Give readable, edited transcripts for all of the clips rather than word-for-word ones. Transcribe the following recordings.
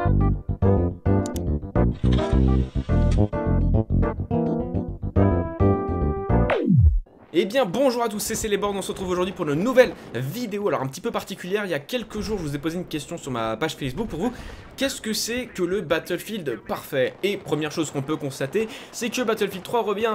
Eh bien bonjour à tous, c'est Célébord, on se retrouve aujourd'hui pour une nouvelle vidéo, alors un petit peu particulière. Il y a quelques jours je vous ai posé une question sur ma page Facebook pour vous. Qu'est-ce que c'est que le Battlefield parfait? Et première chose qu'on peut constater, c'est que Battlefield 3 revient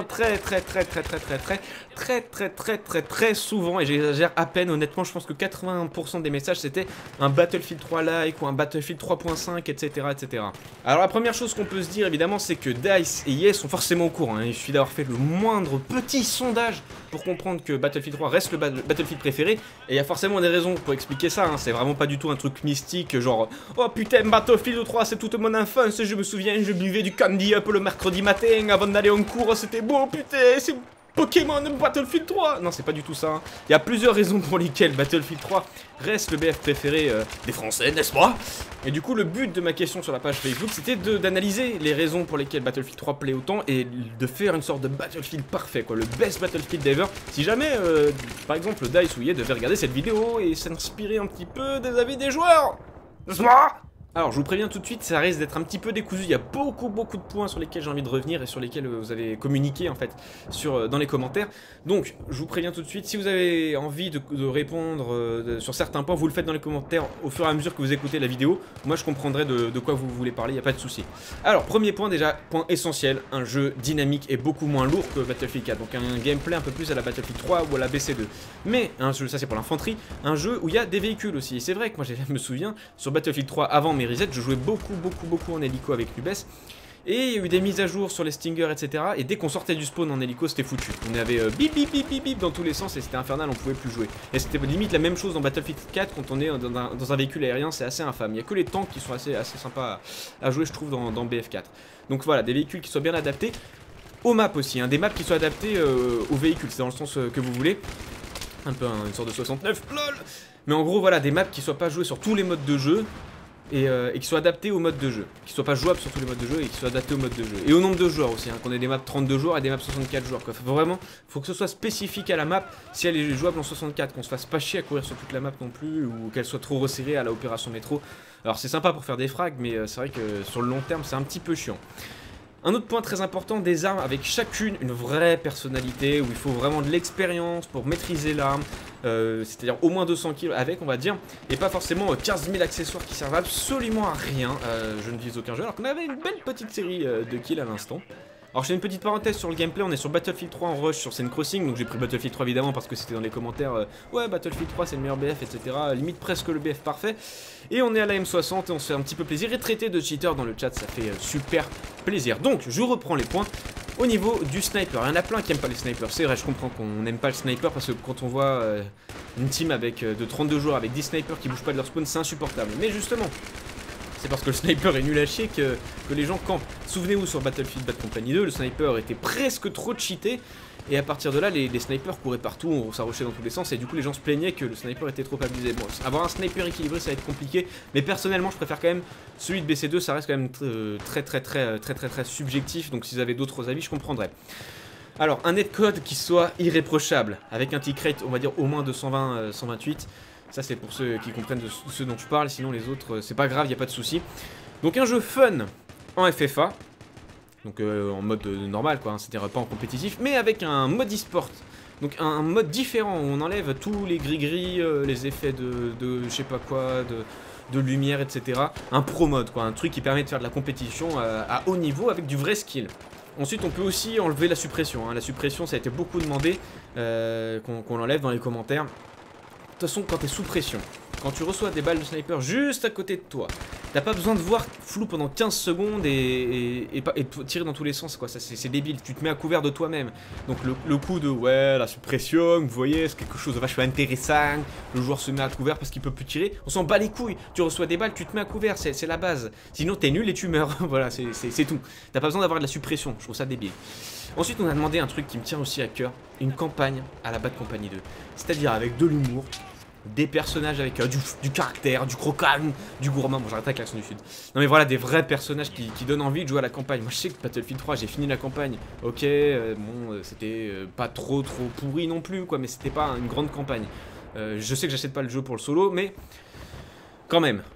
très souvent, et j'exagère à peine. Honnêtement je pense que 80% des messages c'était un Battlefield 3 like ou un Battlefield 3.5 etc. Alors la première chose qu'on peut se dire évidemment c'est que DICE et EA sont forcément au courant, hein. Il suffit d'avoir fait le moindre petit sondage pour comprendre que Battlefield 3 reste le Battlefield préféré, et il y a forcément des raisons pour expliquer ça, hein. C'est vraiment pas du tout un truc mystique genre oh putain Battlefield 3 c'est toute mon enfance, je me souviens je buvais du candy up le mercredi matin avant d'aller en cours, c'était beau putain, c'est Pokémon Battlefield 3. Non c'est pas du tout ça, hein. Il y a plusieurs raisons pour lesquelles Battlefield 3 reste le BF préféré des Français, n'est-ce pas? Et du coup le but de ma question sur la page Facebook c'était d'analyser les raisons pour lesquelles Battlefield 3 plaît autant et de faire une sorte de Battlefield parfait quoi, le best Battlefield ever. Si jamais par exemple DICE ou EA devait regarder cette vidéo et s'inspirer un petit peu des avis des joueurs, n'est-ce pas? Alors je vous préviens tout de suite, ça risque d'être un petit peu décousu, il y a beaucoup de points sur lesquels j'ai envie de revenir et sur lesquels vous avez communiqué en fait dans les commentaires. Donc je vous préviens tout de suite, si vous avez envie de répondre sur certains points, vous le faites dans les commentaires au fur et à mesure que vous écoutez la vidéo. Moi je comprendrai de quoi vous voulez parler, il n'y a pas de souci. Alors premier point déjà, point essentiel, un jeu dynamique et beaucoup moins lourd que Battlefield 4, donc un gameplay un peu plus à la Battlefield 3 ou à la BC2. Mais un jeu, ça c'est pour l'infanterie, un jeu où il y a des véhicules aussi. Et c'est vrai que moi je me souviens, sur Battlefield 3 avant mes resets, je jouais beaucoup en hélico avec Nubes. Et il y a eu des mises à jour sur les Stingers, etc. Et dès qu'on sortait du spawn en hélico, c'était foutu. On avait bip dans tous les sens et c'était infernal, on pouvait plus jouer. Et c'était limite la même chose dans Battlefield 4 quand on est dans un véhicule aérien, c'est assez infâme. Il n'y a que les tanks qui sont assez sympas à jouer, je trouve, dans BF4. Donc voilà, des véhicules qui soient bien adaptés. Aux maps aussi, hein, des maps qui soient adaptés aux véhicules, c'est dans le sens que vous voulez. Un peu une sorte de 69, lol. Mais en gros, voilà, des maps qui soient pas jouées sur tous les modes de jeu. Et qui soient adaptés au mode de jeu, qui soient pas jouables sur tous les modes de jeu et qui soient adaptés au mode de jeu. Et au nombre de joueurs aussi, hein, qu'on ait des maps 32 joueurs et des maps 64 joueurs quoi. Vraiment, faut que ce soit spécifique à la map si elle est jouable en 64, qu'on se fasse pas chier à courir sur toute la map non plus, ou qu'elle soit trop resserrée à la opération métro. Alors c'est sympa pour faire des frags, mais c'est vrai que sur le long terme c'est un petit peu chiant. Un autre point très important, des armes avec chacune une vraie personnalité, où il faut vraiment de l'expérience pour maîtriser l'arme, c'est-à-dire au moins 200 kills avec, on va dire, et pas forcément 15 000 accessoires qui servent absolument à rien. Je ne vise aucun jeu, alors qu'on avait une belle petite série de kills à l'instant. Alors je fais une petite parenthèse sur le gameplay, on est sur Battlefield 3 en rush sur Scene Crossing, donc j'ai pris Battlefield 3 évidemment parce que c'était dans les commentaires, ouais Battlefield 3 c'est le meilleur BF etc, limite presque le BF parfait. Et on est à la M60 et on se fait un petit peu plaisir, et traiter de cheaters dans le chat ça fait super plaisir. Donc je reprends les points. Au niveau du sniper, il y en a plein qui aiment pas les snipers, c'est vrai, je comprends qu'on n'aime pas le sniper parce que quand on voit une team avec de 32 joueurs avec 10 snipers qui bougent pas de leur spawn, c'est insupportable. Mais justement, c'est parce que le sniper est nul à chier que les gens campent. Souvenez-vous sur Battlefield Bad Company 2, le sniper était presque trop cheaté. Et à partir de là, les snipers couraient partout, on s'arrochait dans tous les sens. Et du coup, les gens se plaignaient que le sniper était trop abusé. Bon, avoir un sniper équilibré, ça va être compliqué. Mais personnellement, je préfère quand même celui de BC2. Ça reste quand même très subjectif. Donc si vous avez d'autres avis, je comprendrais. Alors, un netcode qui soit irréprochable, avec un tick rate, on va dire au moins de 120, 128. Ça c'est pour ceux qui comprennent de ceux dont je parle, sinon les autres c'est pas grave, y a pas de souci. Donc un jeu fun en FFA, donc en mode normal quoi, hein, c'est-à-dire pas en compétitif, mais avec un mode e-sport. Donc un mode différent où on enlève tous les gris-gris, les effets de je sais pas quoi, de lumière etc. Un pro mode quoi, un truc qui permet de faire de la compétition à haut niveau avec du vrai skill. Ensuite on peut aussi enlever la suppression, hein. La suppression ça a été beaucoup demandé qu'on l'enlève dans les commentaires. De toute façon, quand t'es sous pression, quand tu reçois des balles de sniper juste à côté de toi, t'as pas besoin de voir flou pendant 15 secondes et tirer dans tous les sens, quoi. C'est débile, tu te mets à couvert de toi-même. Donc le coup de, ouais, la suppression, vous voyez, c'est quelque chose de vachement intéressant, le joueur se met à couvert parce qu'il peut plus tirer, on s'en bat les couilles, tu reçois des balles, tu te mets à couvert, c'est la base. Sinon t'es nul et tu meurs, voilà, c'est tout. T'as pas besoin d'avoir de la suppression, je trouve ça débile. Ensuite on a demandé un truc qui me tient aussi à cœur, une campagne à la Bad Company 2. C'est-à-dire avec de l'humour, des personnages avec du caractère, du croquant, du gourmand. Bon, j'arrête avec l'accent du sud. Non mais voilà, des vrais personnages qui donnent envie de jouer à la campagne. Moi je sais que Battlefield 3, j'ai fini la campagne. Ok, bon, c'était pas trop pourri non plus, quoi, mais c'était pas une grande campagne. Je sais que j'achète pas le jeu pour le solo, mais quand même.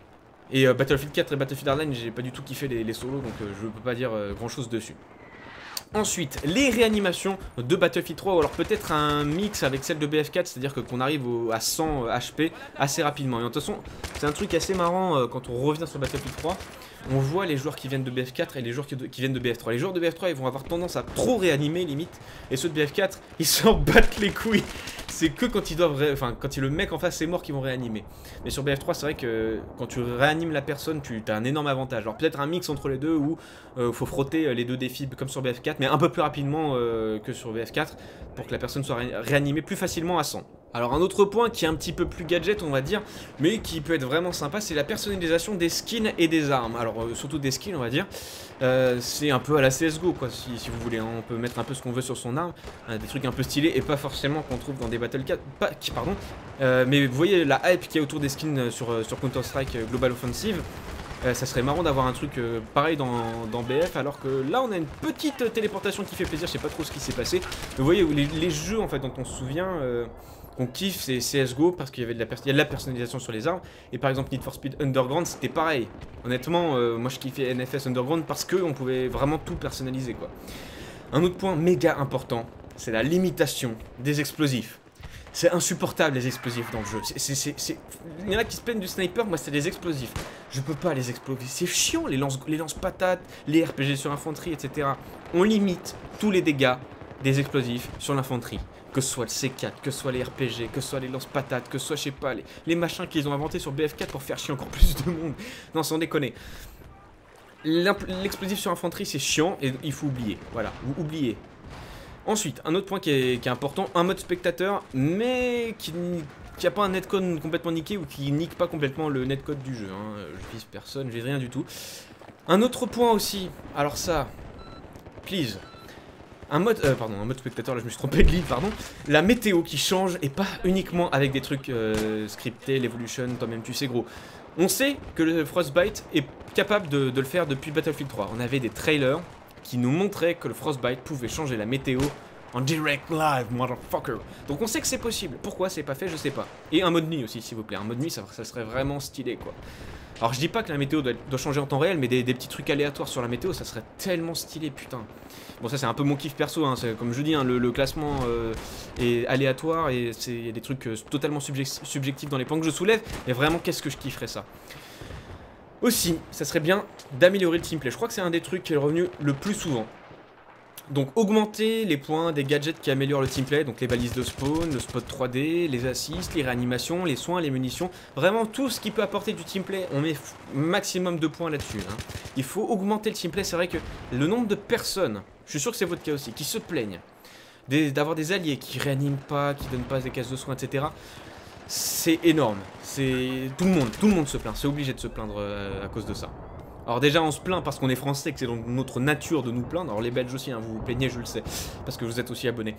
Et Battlefield 4 et Battlefield Hardline, j'ai pas du tout kiffé les solos, donc je peux pas dire grand chose dessus. Ensuite, les réanimations de Battlefield 3, ou alors peut-être un mix avec celle de BF4, c'est-à-dire qu'on arrive à 100 HP assez rapidement. Et de toute façon, c'est un truc assez marrant quand on revient sur Battlefield 3. On voit les joueurs qui viennent de BF4 et les joueurs qui viennent de BF3. Les joueurs de BF3, ils vont avoir tendance à trop réanimer, limite. Et ceux de BF4, ils s'en battent les couilles. C'est que quand ils doivent, enfin, quand le mec en face est mort qu'ils vont réanimer. Mais sur BF3, c'est vrai que quand tu réanimes la personne, tu as un énorme avantage. Alors peut-être un mix entre les deux où faut frotter les deux défis comme sur BF4, mais un peu plus rapidement que sur BF4 pour que la personne soit réanimée plus facilement à 100. Alors un autre point qui est un petit peu plus gadget on va dire, mais qui peut être vraiment sympa, c'est la personnalisation des skins et des armes. Alors surtout des skins on va dire, c'est un peu à la CSGO quoi si vous voulez, hein. On peut mettre un peu ce qu'on veut sur son arme, des trucs un peu stylés et pas forcément qu'on trouve dans des Battle 4, pardon, mais vous voyez la hype qu'il y a autour des skins sur Counter Strike Global Offensive. Ça serait marrant d'avoir un truc pareil dans BF, alors que là on a une petite téléportation qui fait plaisir, je sais pas trop ce qui s'est passé. Mais vous voyez les jeux en fait dont on se souvient qu'on kiffe, c'est CSGO parce qu'il y avait de la personnalisation sur les armes. Et par exemple Need for Speed Underground c'était pareil. Honnêtement moi je kiffais NFS Underground parce qu'on pouvait vraiment tout personnaliser quoi. Un autre point méga important, c'est la limitation des explosifs. C'est insupportable les explosifs dans le jeu. Il y en a qui se plaignent du sniper, moi c'est des explosifs. Je peux pas les exploser, c'est chiant, les lance-patates, les RPG sur infanterie, etc. On limite tous les dégâts des explosifs sur l'infanterie. Que ce soit le C4, que ce soit les RPG, que ce soit les lance-patates, que ce soit, je sais pas, les machins qu'ils ont inventés sur BF4 pour faire chier encore plus de monde. Non, sans déconner. L'explosif sur infanterie c'est chiant et il faut oublier. Voilà, vous oubliez. Ensuite, un autre point qui est important, un mode spectateur, mais qui a pas un netcode complètement niqué ou qui nique pas complètement le netcode du jeu. Hein. Je vise personne, je vise rien du tout. Un autre point aussi, alors ça, please, un mode spectateur, là je me suis trompé de livre, pardon. La météo qui change et pas uniquement avec des trucs scriptés, l'Evolution, toi-même tu sais gros. On sait que le Frostbite est capable de le faire depuis Battlefield 3. On avait des trailers qui nous montraient que le Frostbite pouvait changer la météo en direct live, motherfucker. Donc on sait que c'est possible. Pourquoi c'est pas fait, je sais pas. Et un mode nuit aussi, s'il vous plaît. Un mode nuit, ça serait vraiment stylé, quoi. Alors je dis pas que la météo doit changer en temps réel, mais des petits trucs aléatoires sur la météo, ça serait tellement stylé, putain. Bon, ça c'est un peu mon kiff perso, hein. Comme je dis, hein, le classement est aléatoire et il y a des trucs totalement subjectifs dans les points que je soulève. Et vraiment, qu'est-ce que je kifferais ça. Aussi, ça serait bien d'améliorer le teamplay. Je crois que c'est un des trucs qui est revenu le plus souvent. Donc augmenter les points des gadgets qui améliorent le teamplay, donc les balises de spawn, le spot 3D, les assists, les réanimations, les soins, les munitions. Vraiment tout ce qui peut apporter du teamplay, on met maximum de points là-dessus. Hein. Il faut augmenter le teamplay, c'est vrai que le nombre de personnes, je suis sûr que c'est votre cas aussi, qui se plaignent d'avoir des alliés qui réaniment pas, qui donnent pas des caisses de soins, etc. C'est énorme. Tout le monde se plaint, c'est obligé de se plaindre à cause de ça. Alors déjà on se plaint parce qu'on est français, que c'est dans notre nature de nous plaindre. Alors les Belges aussi, hein, vous vous plaignez, je le sais, parce que vous êtes aussi abonnés.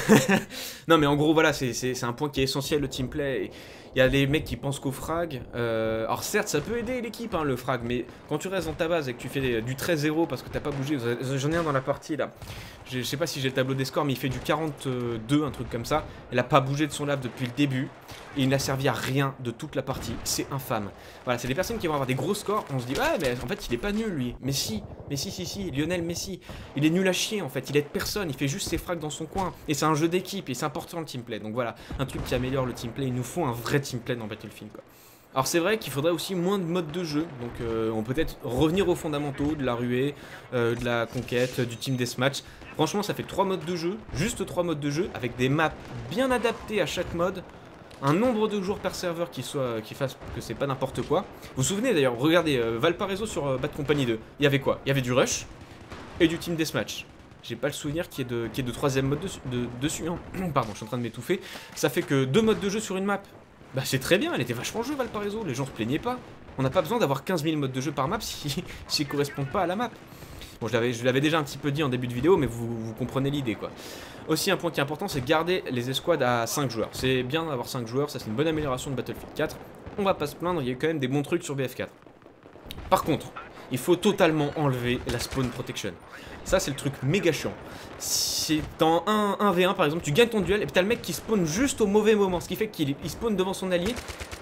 Non mais en gros voilà, c'est un point qui est essentiel, le teamplay. Il y a des mecs qui pensent qu'au frag. Alors certes ça peut aider l'équipe hein, le frag, mais quand tu restes dans ta base et que tu fais du 13-0 parce que t'as pas bougé, j'en ai un dans la partie là. Je sais pas si j'ai le tableau des scores, mais il fait du 42, un truc comme ça. Il a pas bougé de son lave depuis le début. Et il n'a servi à rien de toute la partie. C'est infâme. Voilà, c'est des personnes qui vont avoir des gros scores. On se dit, ouais, mais en fait, il est pas nul, lui. Mais si, Lionel Messi. Il est nul à chier, en fait. Il aide personne. Il fait juste ses frags dans son coin. Et c'est un jeu d'équipe. Et c'est important, le teamplay. Donc voilà, un truc qui améliore le teamplay. Il nous faut un vrai teamplay dans Battlefield, quoi. Alors c'est vrai qu'il faudrait aussi moins de modes de jeu, donc on peut peut-être revenir aux fondamentaux, de la ruée, de la conquête, du team deathmatch. Franchement ça fait 3 modes de jeu, juste 3 modes de jeu, avec des maps bien adaptées à chaque mode, un nombre de joueurs par serveur qui fasse que c'est pas n'importe quoi. Vous vous souvenez d'ailleurs, regardez Valparaiso sur Bad Company 2, il y avait quoi? Il y avait du rush et du team deathmatch. J'ai pas le souvenir qu'il y ait de troisième mode dessus, hein. Pardon, je suis en train de m'étouffer. Ça fait que 2 modes de jeu sur une map. Bah c'est très bien, elle était vachement jeu Valparaiso, les gens se plaignaient pas. On n'a pas besoin d'avoir 15 000 modes de jeu par map s'ils correspondent pas à la map. Bon, je l'avais déjà un petit peu dit en début de vidéo, mais vous comprenez l'idée quoi. Aussi un point qui est important, c'est garder les escouades à 5 joueurs. C'est bien d'avoir 5 joueurs, ça c'est une bonne amélioration de Battlefield 4. On va pas se plaindre, il y a quand même des bons trucs sur BF4. Par contre, il faut totalement enlever la spawn protection. Ça c'est le truc méga chiant. C'est dans un 1v1 par exemple, tu gagnes ton duel et puis t'as le mec qui spawn juste au mauvais moment. Ce qui fait qu'il spawn devant son allié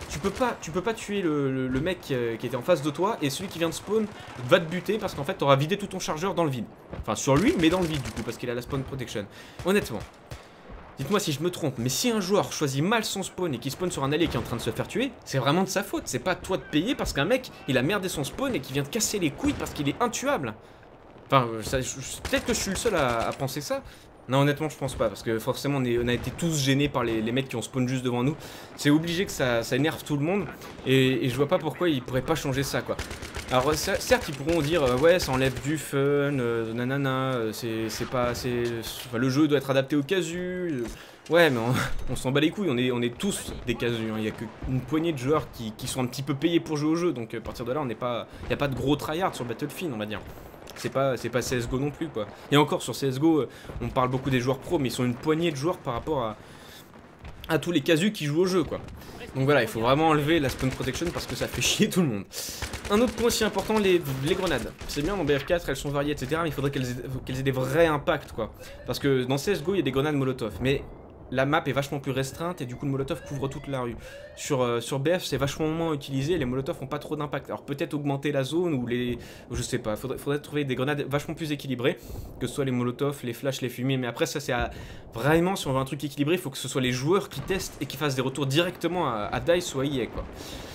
tu peux pas tuer le mec qui était en face de toi et celui qui vient de spawn va te buter parce qu'en fait t'auras vidé tout ton chargeur dans le vide. Enfin sur lui mais dans le vide du coup parce qu'il a la spawn protection. Honnêtement, dites-moi si je me trompe, mais si un joueur choisit mal son spawn et qu'il spawn sur un allié qui est en train de se faire tuer, c'est vraiment de sa faute. C'est pas à toi de payer parce qu'un mec il a merdé son spawn et qui vient te casser les couilles parce qu'il est intuable. Enfin, peut-être que je suis le seul à penser ça. Non, honnêtement, je pense pas, parce que forcément, on a été tous gênés par les mecs qui ont spawn juste devant nous. C'est obligé que ça énerve tout le monde, et je vois pas pourquoi ils pourraient pas changer ça, quoi. Alors, certes, ils pourront dire, ouais, ça enlève du fun, nanana, c'est pas assez... Enfin, le jeu doit être adapté au casu... Ouais, mais on s'en bat les couilles, on est tous des casus, hein. Il y a qu'une poignée de joueurs qui sont un petit peu payés pour jouer au jeu, donc à partir de là, il n'y a pas de gros tryhard sur Battlefield, on va dire. C'est pas CSGO non plus, quoi. Et encore, sur CSGO, on parle beaucoup des joueurs pros, mais ils sont une poignée de joueurs par rapport à tous les casus qui jouent au jeu, quoi. Donc voilà, il faut vraiment enlever la spawn protection parce que ça fait chier tout le monde. Un autre point aussi important, les grenades. C'est bien, dans BF4, elles sont variées, etc., mais il faudrait qu'elles aient des vrais impacts, quoi. Parce que dans CSGO, il y a des grenades Molotov, mais... la map est vachement plus restreinte et du coup le molotov couvre toute la rue. Sur BF c'est vachement moins utilisé et les molotovs ont pas trop d'impact. Alors peut-être augmenter la zone ou les... je sais pas, faudrait trouver des grenades vachement plus équilibrées. Que ce soit les molotovs, les flashs, les fumées. Mais après ça c'est vraiment si on veut un truc équilibré il faut que ce soit les joueurs qui testent et qui fassent des retours directement à DICE ou à EA quoi.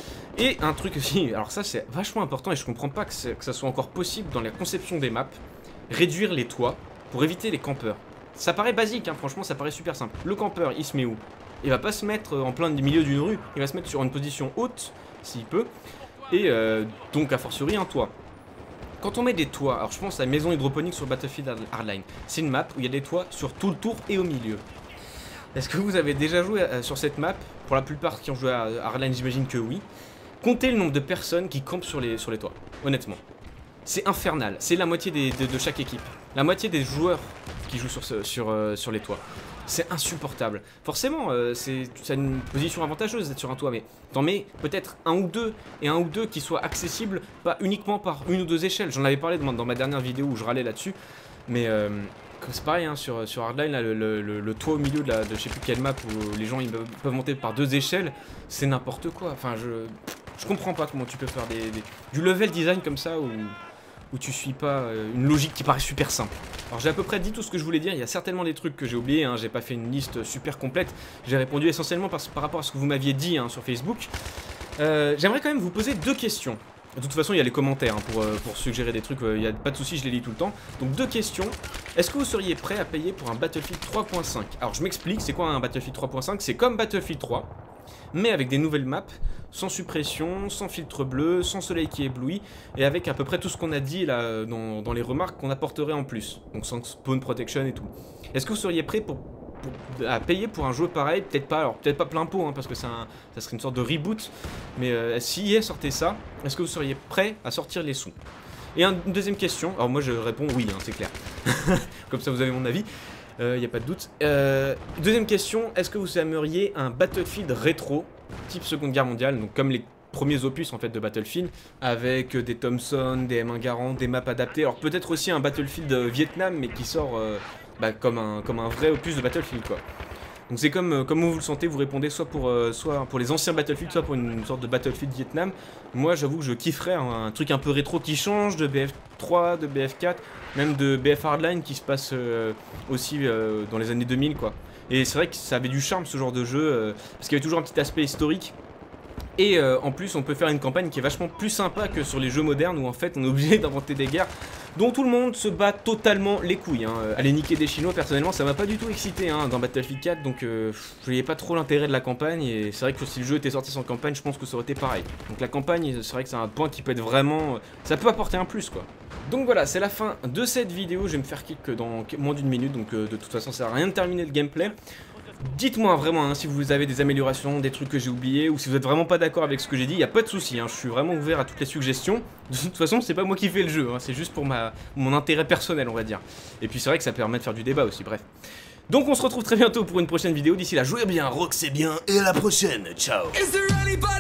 Et un truc aussi, alors ça c'est vachement important et je comprends pas que ça soit encore possible dans la conception des maps. Réduire les toits pour éviter les campeurs. Ça paraît basique, hein, franchement, ça paraît super simple. Le campeur, il se met où? Il va pas se mettre en plein milieu d'une rue, il va se mettre sur une position haute, s'il peut, et donc a fortiori un toit. Quand on met des toits, alors je pense à Maison Hydroponique sur Battlefield Hardline, c'est une map où il y a des toits sur tout le tour et au milieu. Est-ce que vous avez déjà joué sur cette map? Pour la plupart qui ont joué à Hardline, j'imagine que oui. Comptez le nombre de personnes qui campent sur les toits, honnêtement. C'est infernal, c'est la moitié de chaque équipe. La moitié des joueurs qui jouent sur les toits. C'est insupportable. Forcément, c'est une position avantageuse d'être sur un toit, mais t'en mets peut-être un ou deux qui soient accessibles, pas uniquement par une ou deux échelles. J'en avais parlé dans ma dernière vidéo où je râlais là-dessus, mais c'est pareil, hein, sur Hardline, là, le toit au milieu de je sais plus quelle map où les gens ils peuvent monter par deux échelles, c'est n'importe quoi. Enfin, je comprends pas comment tu peux faire du level design comme ça où tu suis pas une logique qui paraît super simple. Alors j'ai à peu près dit tout ce que je voulais dire, il y a certainement des trucs que j'ai oubliés, hein, j'ai pas fait une liste super complète, j'ai répondu essentiellement par rapport à ce que vous m'aviez dit hein, sur Facebook. J'aimerais quand même vous poser deux questions. De toute façon il y a les commentaires hein, pour suggérer des trucs, il n'y a pas de soucis, je les lis tout le temps. Donc deux questions, est-ce que vous seriez prêt à payer pour un Battlefield 3.5? Alors je m'explique, c'est quoi un Battlefield 3.5? C'est comme Battlefield 3, mais avec des nouvelles maps, sans suppression, sans filtre bleu, sans soleil qui éblouit, et avec à peu près tout ce qu'on a dit là dans les remarques qu'on apporterait en plus, donc sans spawn protection et tout. Est-ce que vous seriez prêt à payer pour un jeu pareil? Peut-être pas, peut-être pas plein pot, hein, parce que ça serait une sorte de reboot, mais si EA sortait ça, est-ce que vous seriez prêt à sortir les sous? Et une deuxième question, alors moi je réponds oui, hein, c'est clair, comme ça vous avez mon avis. Y a pas de doute. Deuxième question, est-ce que vous aimeriez un Battlefield rétro, type Seconde Guerre mondiale, donc comme les premiers opus en fait de Battlefield, avec des Thompson, des M1 Garand, des maps adaptées, alors peut-être aussi un Battlefield Vietnam, mais qui sort comme un vrai opus de Battlefield quoi. Donc c'est comme vous le sentez, vous répondez soit pour les anciens Battlefield, soit pour une sorte de Battlefield Vietnam. Moi j'avoue que je kifferais un truc un peu rétro qui change de BF3, de BF4, même de BF Hardline qui se passe aussi dans les années 2000 quoi. Et c'est vrai que ça avait du charme ce genre de jeu, parce qu'il y avait toujours un petit aspect historique. Et en plus on peut faire une campagne qui est vachement plus sympa que sur les jeux modernes où en fait on est obligé d'inventer des guerres dont tout le monde se bat totalement les couilles hein. Aller niquer des Chinois personnellement ça m'a pas du tout excité hein, dans Battlefield 4 donc je voyais pas trop l'intérêt de la campagne et c'est vrai que si le jeu était sorti sans campagne je pense que ça aurait été pareil. Donc la campagne c'est vrai que c'est un point qui peut être vraiment... ça peut apporter un plus quoi. Donc voilà c'est la fin de cette vidéo, je vais me faire kick dans moins d'une minute donc de toute façon ça sert à rien de terminer le gameplay. Dites-moi vraiment hein, si vous avez des améliorations, des trucs que j'ai oubliés ou si vous êtes vraiment pas d'accord avec ce que j'ai dit, il n'y a pas de souci, hein, je suis vraiment ouvert à toutes les suggestions. De toute façon, c'est pas moi qui fais le jeu, hein, c'est juste pour mon intérêt personnel, on va dire. Et puis c'est vrai que ça permet de faire du débat aussi, bref. Donc on se retrouve très bientôt pour une prochaine vidéo, d'ici là, jouez bien, rock c'est bien, et à la prochaine, ciao.